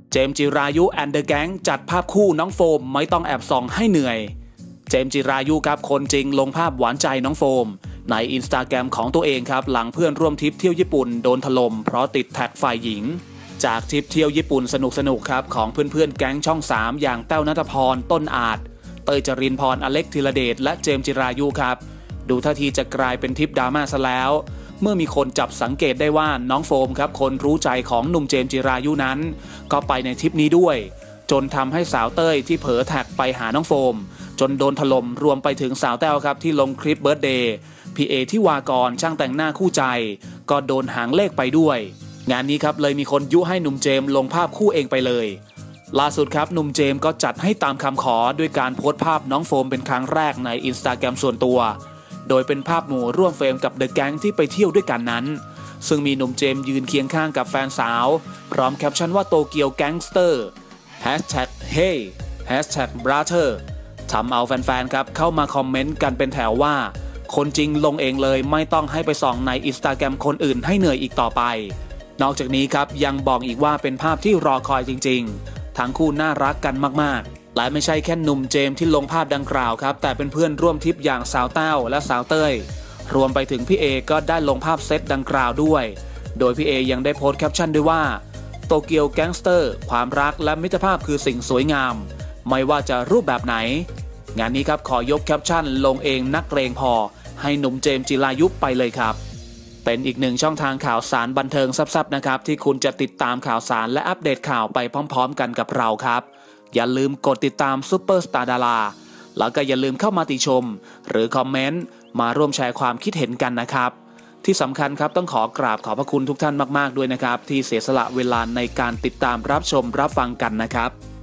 เจมส์จิรายุแอนเดอร์แก๊งจัดภาพคู่น้องโฟมไม่ต้องแอบส่องให้เหนื่อยเจมส์จิรายุครับคนจริงลงภาพหวานใจน้องโฟมใน Instagram ของตัวเองครับหลังเพื่อนร่วมทริปเที่ยวญี่ปุ่นโดนถล่มเพราะติดแท็กฝ่ายหญิงจากทริปเที่ยวญี่ปุ่นสนุกครับของเพื่อนๆแก๊งช่อง3อย่างแต้วณัฐพรต้นอาจเตยจรินพรอเล็กธีรเดชและเจมส์จิรายุครับดูท่าทีจะกลายเป็นทริปดราม่าซะแล้วเมื่อมีคนจับสังเกตได้ว่าน้องโฟมครับคนรู้ใจของหนุ่มเจมส์จิรายุนั้นก็ไปในทริปนี้ด้วยจนทำให้สาวเต้ยที่เผลอแท็กไปหาน้องโฟมจนโดนถล่มรวมไปถึงสาวแต้วครับที่ลงคลิปเบิร์ธเดย์พี่เอที่วากรช่างแต่งหน้าคู่ใจก็โดนหางเลขไปด้วยงานนี้ครับเลยมีคนยุให้หนุ่มเจมส์ลงภาพคู่เองไปเลยล่าสุดครับหนุ่มเจมส์ก็จัดให้ตามคำขอด้วยการโพสต์ภาพน้องโฟมเป็นครั้งแรกใน Instagram ส่วนตัวโดยเป็นภาพหมู่ร่วมเฟรมกับเดอะแก๊งที่ไปเที่ยวด้วยกันนั้นซึ่งมีหนุ่มเจมส์ยืนเคียงข้างกับแฟนสาวพร้อมแคปชั่นว่าโตเกียวแก๊งสเตอร์#Hey #Brother ทำเอาแฟนๆครับเข้ามาคอมเมนต์กันเป็นแถวว่าคนจริงลงเองเลยไม่ต้องให้ไปส่องใน Instagram คนอื่นให้เหนื่อยอีกต่อไปนอกจากนี้ครับยังบอกอีกว่าเป็นภาพที่รอคอยจริงๆทั้งคู่น่ารักกันมากๆและไม่ใช่แค่หนุ่มเจมส์ที่ลงภาพดังกล่าวครับแต่เป็นเพื่อนร่วมทริปอย่างสาวแต้วและสาวเต้ยรวมไปถึงพี่เอก็ได้ลงภาพเซตดังกล่าวด้วยโดยพี่เอยังได้โพสต์แคปชั่นด้วยว่าโตเกียวแก๊งสเตอร์ความรักและมิตรภาพคือสิ่งสวยงามไม่ว่าจะรูปแบบไหนงานนี้ครับขอยกแคปชั่นลงเองนักเกรงพอให้หนุ่มเจมส์จิรายุไปเลยครับเป็นอีกหนึ่งช่องทางข่าวสารบันเทิงซับๆนะครับที่คุณจะติดตามข่าวสารและอัปเดตข่าวไปพร้อมๆกันกับเราครับอย่าลืมกดติดตามซุปเปอร์สตาร์ดาราแล้วก็อย่าลืมเข้ามาติชมหรือคอมเมนต์มาร่วมแชร์ความคิดเห็นกันนะครับที่สำคัญครับต้องขอกราบขอบพระคุณทุกท่านมากๆด้วยนะครับที่เสียสละเวลาในการติดตามรับชมรับฟังกันนะครับ